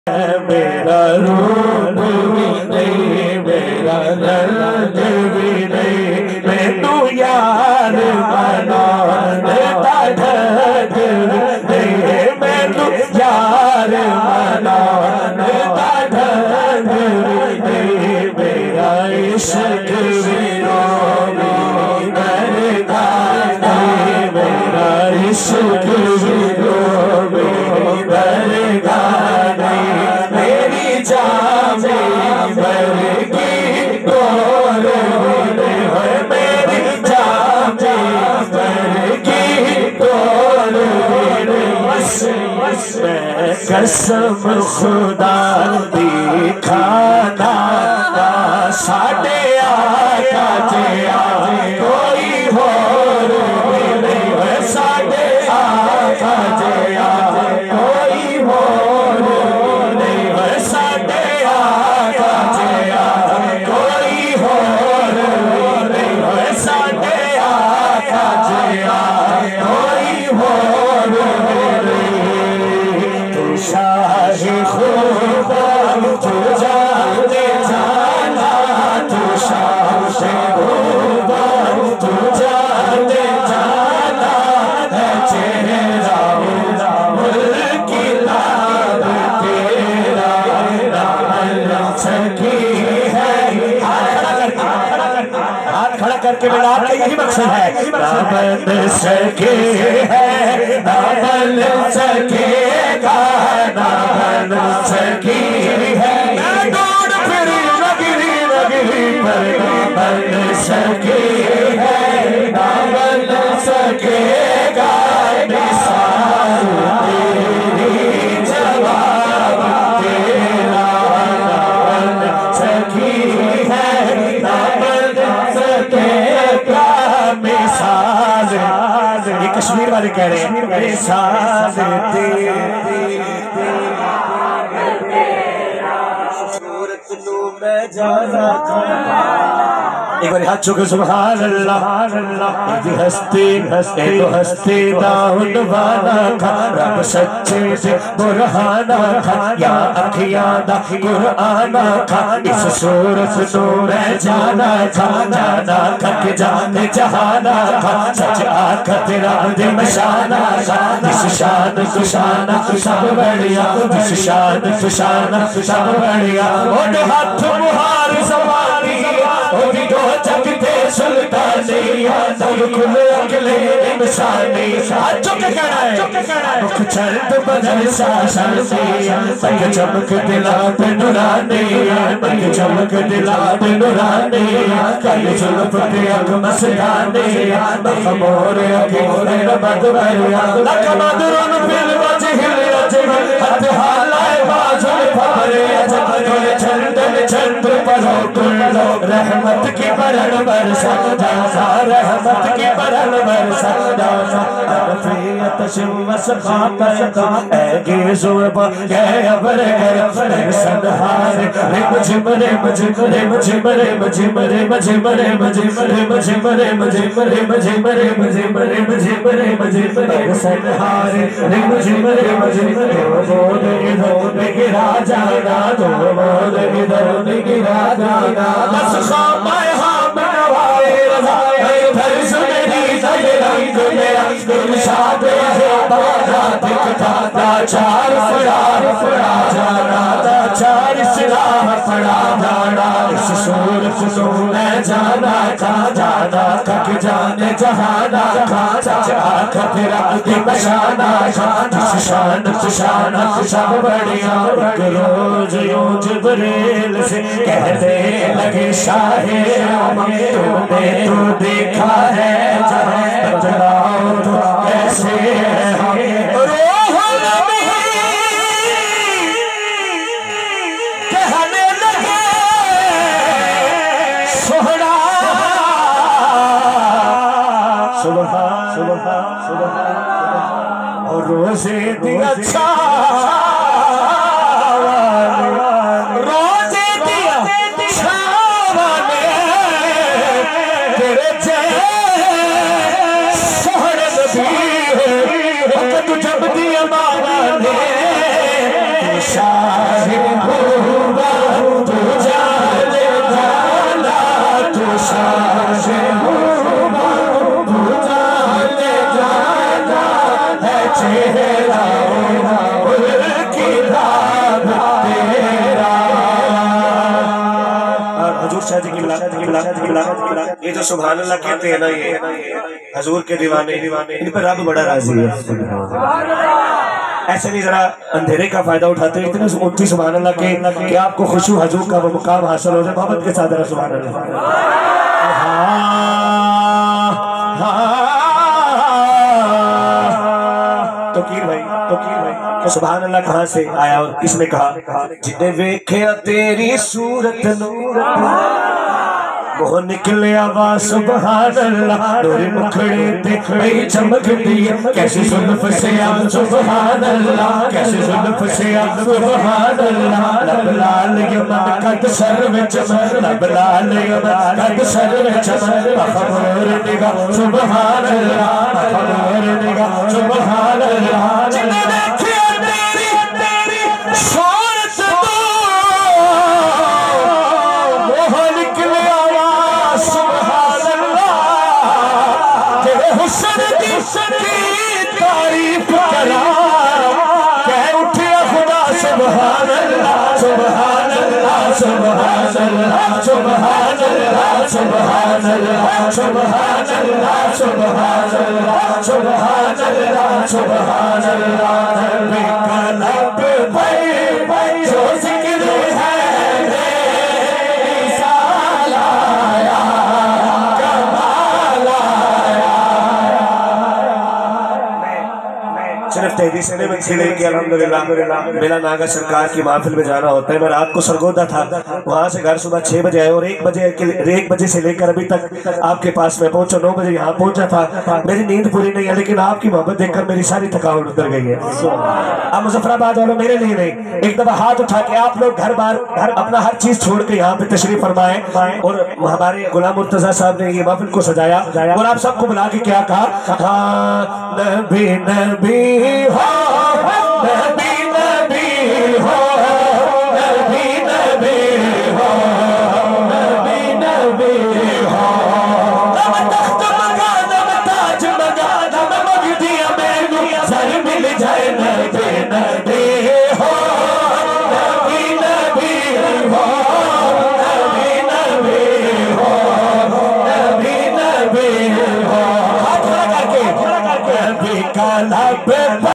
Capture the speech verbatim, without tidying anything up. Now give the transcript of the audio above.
मेरा रूप भी नहीं, मेरा दर्द भी नहीं, मैनू यार मनाता ढंग नहीं, मैनू यार मनाता ढंग नहीं, मेरा इश्क भी रोवी करता नहीं, मेरा इश्क भी रोवी करता कसम खुदा दी खाना साढ़े आका जिया कोई होर नहीं है, साढ़े आका जिया कोई होर नहीं है, साढ़े आका जिया कोई होर नहीं है, साढ़े आका जिया कोई होर शाही खुदा तू जाने जाना, तू शाही खुदा तू जाने जाना है, चेहरा मुल्की लाल तेरा नाम सकी है। हाथ खड़ा करके मिला के यही मकसद है, ना बन सके है, ना बन सकेगा, ना बन सकी है, दौड़ फिरी लगी लगी पर ना बन सकी है, ना बन सकेगा, मिसाल तेरी जवाब तेरा ना बन सकी है, ना बन सकेगा, मिसाल ये कश्मीर वाले कह रहे हैं, मिसाल तेरी एक बार हाथ चुके सुभान अल्लाह, एक हस्ती हस्ती तो हस्ती दाऊद वाला था, रब सच्चे से बुरहाना था, या अखियां दा कुराना था, इस सूरत तो मैं जाना था, जाना था कि जाने जहाना था, सच आका तेरा दिल शाना था, इस शान सुशाना सब बढ़िया, इस शान सुशाना सब बढ़िया, और हाथ मुहार सवारी ओदी दो जगते सुल्तानिया, सब कुल अगले इंसानी साचो के कहना है, मुख चंद बदल शासन दिया, पग चमक दिला पे नूरानी, पग चमक दिला पे नूरानी, कल जुल्फ पे अग मस्तानी, बखमोर अकीर बद भरिया, लकमदरुन फिल वजहिल अजमल, हद हालाए बाजुल फबरे अजमल, चंदन चंद्र परो कुल्लो, रहमत की बरन बरसा जासा, रहमत की बरन बरसा जासा, अफियत शिवस खापता ऐगे जुर्बा गए अबर गर सदहार, रिम झिम रिम झिम रिम झिम रिम झिम रिम झिम रिम झिम रिम झिम रिम झिम रिम झिम रिम झिम रिम झिम रिम झिम रिम सदहार, रिम झिम रिम झिम दो बोल इधर गिरा जाना, दो बोल इधर गिरा जाना, बस खामाए हम नवाए रज़ाए फर्ज मेरी तैयारी को मेरा इरशाद है, बाजा दिखता चार फरार फरा जाना, चार सिलाह फरा जाना, इस सूरत को मैं जाना था, जाना थक जाने जहाना था, आका तेरा दिल शाना था, जिस शान सुशाना सब बढ़िया, एक रोज यूं जिब्रील से कहते लगे शाहे तूने तो देखा है जहाँ, बतलाओ तो कैसे है हम, रोह नबी कहने लगे सोहरा, सुबह सुबह सुबह और रोज़े दी अच्छा, रोज़े दी अच्छा तेरे सोहरे नबी, वक्त जब दिया मारा ने शाह ये जो सुभान अल्लाह कहते हैं ना, ये हजूर के दीवाने इन पर रब बड़ा राजी है। ऐसे नहीं जरा अंधेरे का फायदा उठाते हैं, इतने ऊंची सुभान अल्लाह के कि आपको खुशू हजूर का वो मुकाम हासिल हो जाए। मोहब्बत के साथ जरा सुभान अल्लाह। तो कीर भाई तो कीर भाई तो सुभान अल्लाह कहाँ से आया और किसने कहा? जिन्हें वेख्या तेरी सूरत नूर वो निकले आवाज सुभान अल्लाह, नूर मुखड़े ते कई चमकदी कैसी जुल्फ से आ सुभान अल्लाह, कैसी जुल्फ से आ सुभान अल्लाह। लब लाल यमन कद सर में चमन, लब लाल यमन कद सर में चमन, खबर निगाह सुभान अल्लाह, खबर निगाह सुभान अल्लाह। जिन्हें देखिए तेरी तेरी सूरत वो निकले आवाज सुभान अल्लाह, तेरे हुस्न की तारीफ करा कह उठे खुदा सुभान अल्लाह, सुभान अल्लाह, सुभान अल्लाह, सुभान अल्लाह, सुभान अल्लाह, सुभान अल्लाह, सुभान अल्लाह, सुभान अल्लाह, सुभान अल्लाह। बेकलब भाई भाई जो जिक्र है साल आया कमाल आया। सिर्फ तेरी से नहीं से लेके अल्हम्दुलिल्लाह बेला नागा सरकार की महफिल में जाना होता है। मैं रात को सरगोदा था, वहां से घर सुबह छह बजे आए और एक बजे एक बजे से लेकर अभी तक आपके पास में पहुंचा, नौ बजे यहाँ पहुंचा था। मेरी नींद पूरी नहीं है, लेकिन आपकी मोहब्बत देखकर मेरी सारी थकावट उतर गई है। अब मुजफ्फराबाद वालों मेरे लिए नहीं, एक दफा हाथ उठा के आप लोग घर बार घर अपना हर चीज छोड़ के यहाँ पे तशरीफ फरमाए। और हमारे गुलाम मुर्तजा साहब ने ये महफिल को सजाया और आप सबको बुला के क्या कहा? हाँ नबी नबी हाँ